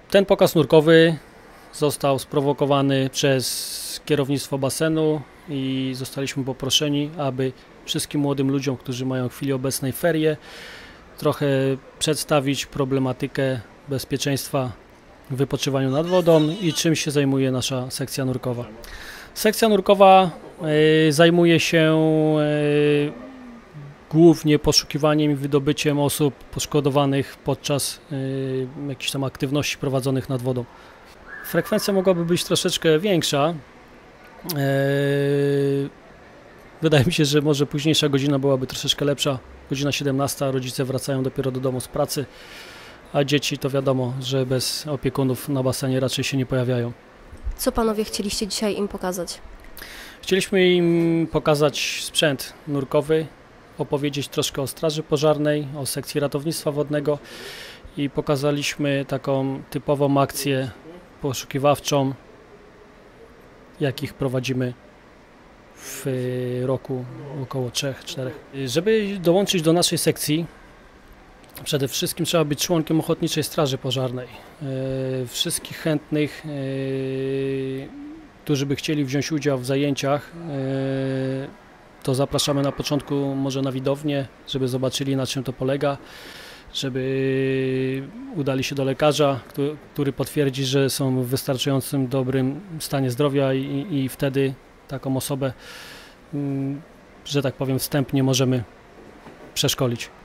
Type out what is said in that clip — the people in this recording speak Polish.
Ten pokaz nurkowy został sprowokowany przez kierownictwo basenu i zostaliśmy poproszeni, aby wszystkim młodym ludziom, którzy mają w chwili obecnej ferie, trochę przedstawić problematykę bezpieczeństwa w wypoczywaniu nad wodą i czym się zajmuje nasza sekcja nurkowa. Sekcja nurkowa zajmuje się głównie poszukiwaniem i wydobyciem osób poszkodowanych podczas jakichś tam aktywności prowadzonych nad wodą. Frekwencja mogłaby być troszeczkę większa. Wydaje mi się, że może późniejsza godzina byłaby troszeczkę lepsza. Godzina 17, a rodzice wracają dopiero do domu z pracy, a dzieci to wiadomo, że bez opiekunów na basenie raczej się nie pojawiają. Co panowie chcieliście dzisiaj im pokazać? Chcieliśmy im pokazać sprzęt nurkowy, opowiedzieć troszkę o straży pożarnej, o sekcji ratownictwa wodnego i pokazaliśmy taką typową akcję poszukiwawczą, jakich prowadzimy w roku około 3-4. Żeby dołączyć do naszej sekcji, przede wszystkim trzeba być członkiem Ochotniczej Straży Pożarnej. Wszystkich chętnych, którzy by chcieli wziąć udział w zajęciach, to zapraszamy na początku może na widownię, żeby zobaczyli, na czym to polega, żeby udali się do lekarza, który potwierdzi, że są w wystarczającym dobrym stanie zdrowia i wtedy taką osobę, że tak powiem, wstępnie możemy przeszkolić.